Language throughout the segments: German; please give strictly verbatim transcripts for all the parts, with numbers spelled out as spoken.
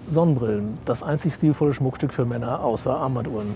Sonnenbrillen, das einzig stilvolle Schmuckstück für Männer außer Armbanduhren.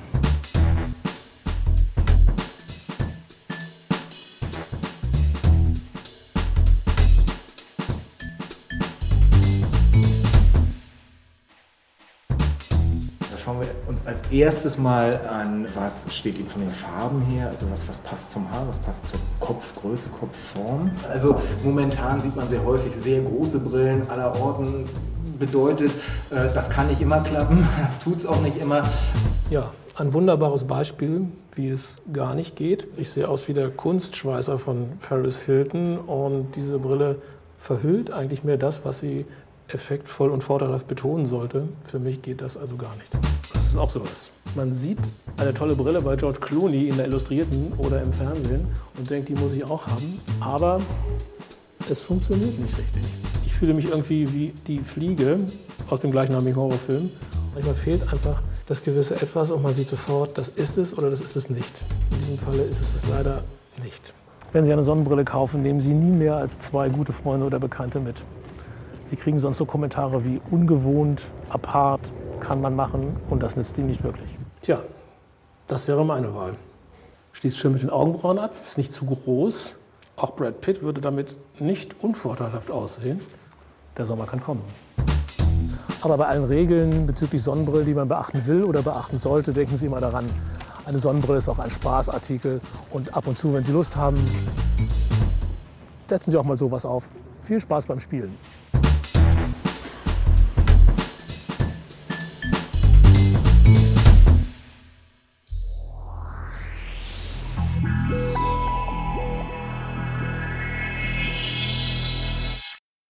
Schauen wir uns als erstes mal an, was steht Ihnen von den Farben her, also was, was passt zum Haar, was passt zur Kopfgröße, Kopfform. Also momentan sieht man sehr häufig sehr große Brillen aller Orten, bedeutet, das kann nicht immer klappen, das tut es auch nicht immer. Ja, ein wunderbares Beispiel, wie es gar nicht geht. Ich sehe aus wie der Kunstschweißer von Paris Hilton und diese Brille verhüllt eigentlich mehr das, was sie effektvoll und vorteilhaft betonen sollte. Für mich geht das also gar nicht. Das ist auch sowas. Man sieht eine tolle Brille bei George Clooney in der Illustrierten oder im Fernsehen und denkt, die muss ich auch haben. Aber es funktioniert nicht richtig. Ich fühle mich irgendwie wie die Fliege aus dem gleichnamigen Horrorfilm. Manchmal fehlt einfach das gewisse Etwas und man sieht sofort, das ist es oder das ist es nicht. In diesem Falle ist es es leider nicht. Wenn Sie eine Sonnenbrille kaufen, nehmen Sie nie mehr als zwei gute Freunde oder Bekannte mit. Sie kriegen sonst so Kommentare wie ungewohnt, apart, kann man machen und das nützt Ihnen nicht wirklich. Tja, das wäre meine Wahl. Schließt schön mit den Augenbrauen ab, ist nicht zu groß. Auch Brad Pitt würde damit nicht unvorteilhaft aussehen. Der Sommer kann kommen. Aber bei allen Regeln bezüglich Sonnenbrillen, die man beachten will oder beachten sollte, denken Sie immer daran, eine Sonnenbrille ist auch ein Spaßartikel und ab und zu, wenn Sie Lust haben, setzen Sie auch mal sowas auf. Viel Spaß beim Spielen.